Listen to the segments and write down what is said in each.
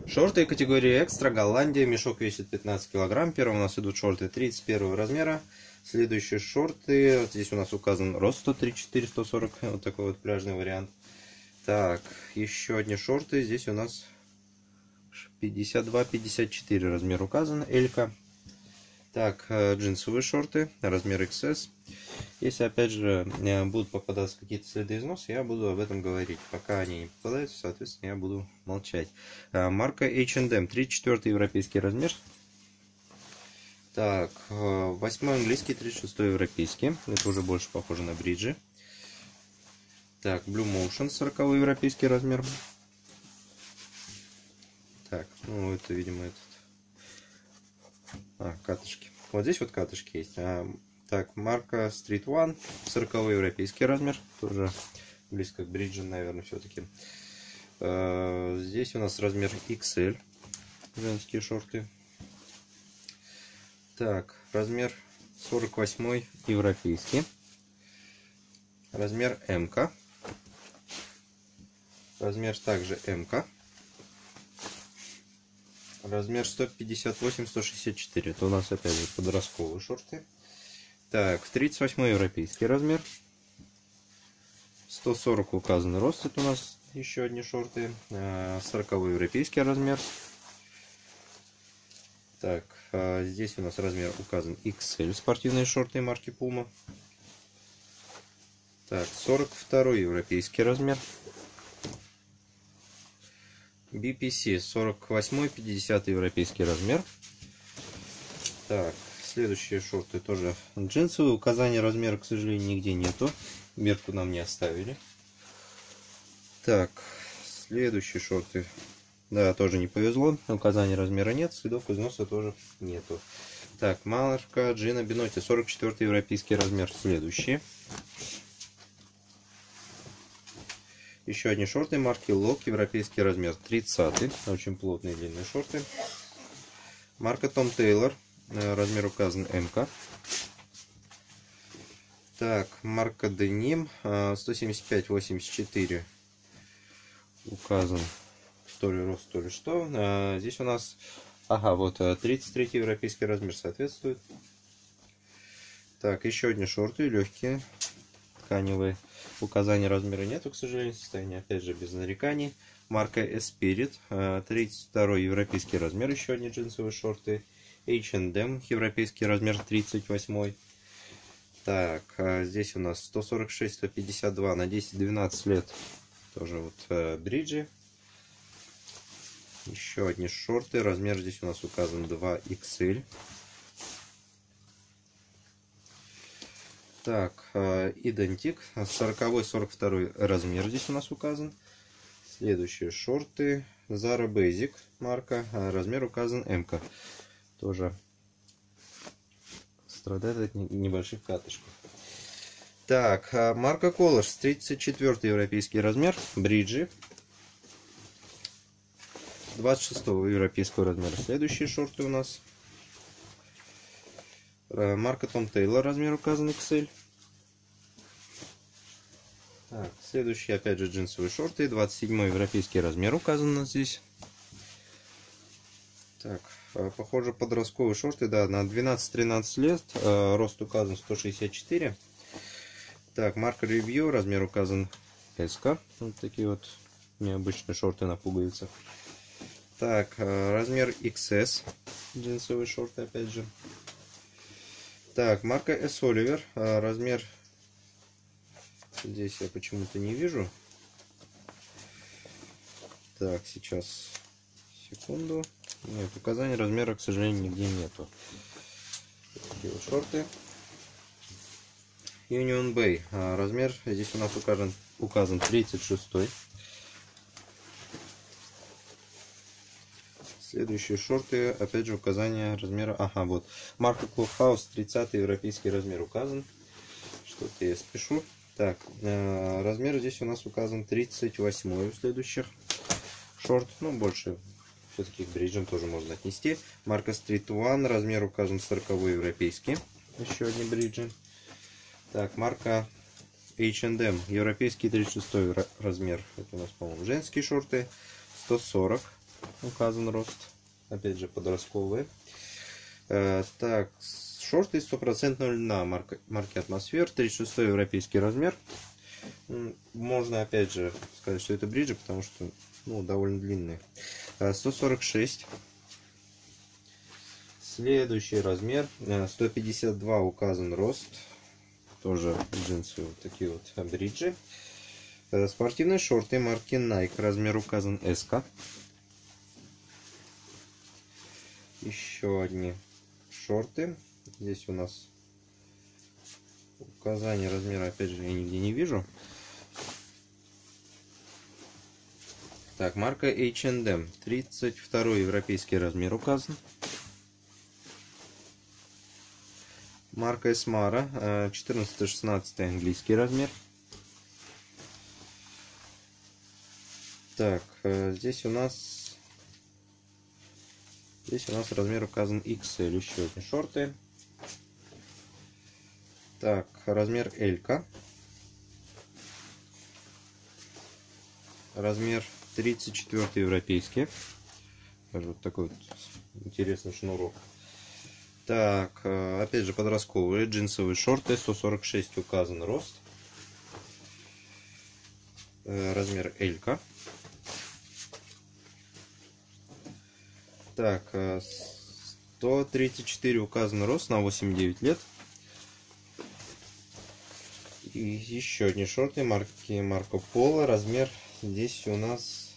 Шорты категории экстра, Голландия, мешок весит 15 килограмм. Первым у нас идут шорты 31 размера. Следующие шорты, вот здесь у нас указан рост 134, 140, вот такой вот пляжный вариант. Так, еще одни шорты, здесь у нас 52, 54 размер указан, Элька. Так, джинсовые шорты, размер XS. Если опять же будут попадаться какие-то следы износа, я буду об этом говорить. Пока они не попадаются, соответственно, я буду молчать. Марка H&M, 34 европейский размер. Так, 8 английский, 36 европейский. Это уже больше похоже на бриджи. Так, Blue Motion, 40 европейский размер. Так, ну это, видимо, катышки. Вот здесь вот катышки есть. Так, марка Street One, 40 европейский размер. Тоже близко к бриджу, наверное, все-таки. Здесь у нас размер XL. Женские шорты. Так, размер 48 европейский. Размер МК. Размер также МК. Размер 158-164. Это у нас опять же подростковые шорты. Так, 38 европейский размер. 140 указанный рост. Это у нас еще одни шорты. 40 европейский размер. Так, здесь у нас размер указан XL. Спортивные шорты марки Puma. Так, 42 европейский размер. BPC 48-50 европейский размер. Так, следующие шорты тоже джинсовые. Указания размера, к сожалению, нигде нету. Мерку нам не оставили. Так, следующие шорты. Да, тоже не повезло. Указания размера нет. Следов износа тоже нету. Так, марка Gino Binotti, 44 европейский размер. Следующие. Еще одни шорты марки Lock, европейский размер 30. Очень плотные длинные шорты. Марка Tom Taylor, размер указан МК. Так, марка Denim, 175-84. Указан то ли рост, то ли что. Здесь у нас, вот 33 европейский размер соответствует. Так, еще одни шорты, легкие, тканевые. Указания размера нету, к сожалению, состояние опять же без нареканий. Марка Esprit, 32 европейский размер, еще одни джинсовые шорты. H&M, европейский размер 38. Так, здесь у нас 146-152 на 10-12 лет. Тоже вот бриджи. Еще одни шорты, размер здесь у нас указан 2XL. Так, идентик, 40-42 размер здесь у нас указан. Следующие шорты, Zara Basic марка, размер указан МК. Тоже страдает от небольших катышков. Так, марка Colors, 34 европейский размер, бриджи. 26 европейского размера. Следующие шорты у нас. Марка Tom Taylor, размер указан XL. Так, следующие опять же джинсовые шорты, 27 европейский размер указан у нас здесь. Так, похоже подростковые шорты, да, на 12-13 лет, рост указан 164. Так, марка Review, размер указан SK. Вот такие вот необычные шорты на пуговицах. Так, размер XS, джинсовые шорты опять же. Так, марка S. Oliver, размер, здесь я почему-то не вижу. Так, сейчас, секунду. Нет, указания размера, к сожалению, нигде нету. Такие вот шорты. Union Bay, размер здесь у нас указан 36. Следующие шорты, опять же указание размера, вот, марка Clubhouse, 30 европейский размер указан. Что-то я спешу. Так, размер здесь у нас указан 38 у следующих шорт, ну больше все-таки к бриджам тоже можно отнести. Марка Street One, размер указан 40 европейский, еще одни бриджи. Так, марка H&M, европейский 36 размер, это у нас, по-моему, женские шорты, 140. указан рост. Опять же, подростковые. Так, шорты 100% льна марки Атмосфер, 36 европейский размер. Можно опять же сказать, что это бриджи, потому что довольно длинные. 146. Следующий размер 152 указан рост. Тоже джинсы вот такие вот бриджи. Спортивные шорты марки Nike, размер указан S. Еще одни шорты. Здесь у нас указание размера, опять же, я нигде не вижу. Так, марка H&M, 32 европейский размер указан. Марка Esmara, 14-16 английский размер. Так, здесь у нас размер указан XL. Еще одни шорты. Так, размер L. Размер 34 европейский. Даже вот такой вот интересный шнурок. Так, опять же подростковые джинсовые шорты, 146 указан рост. Размер L. Так, 134 указан рост, на 8-9 лет. И еще одни шорты марки Марко Поло. Размер здесь у нас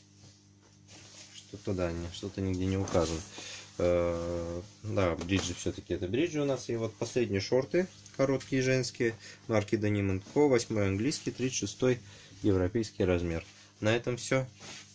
что-то нигде не указано. Да, бриджи, все-таки это бриджи у нас. И вот последние шорты, короткие женские, марки Denim & Co. 8 английский, 36 европейский размер. На этом все.